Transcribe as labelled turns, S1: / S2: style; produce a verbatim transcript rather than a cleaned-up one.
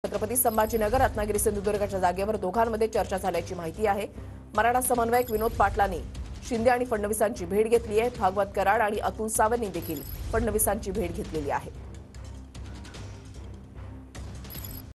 S1: छत्रपती संभाजीनगर रत्नागिरी सिंधुदुर्गच्या जागेवर दोघांमध्ये चर्चा झाल्याची माहिती आहे। मराठा समन्वयक विनोद पाटलांनी शिंदे आणि फडणवीसांची भेट घेतली आहे। भागवत कराड आणि अतुल सावेंनी देखील फडणवीसांची भेट घेतलेली आहे।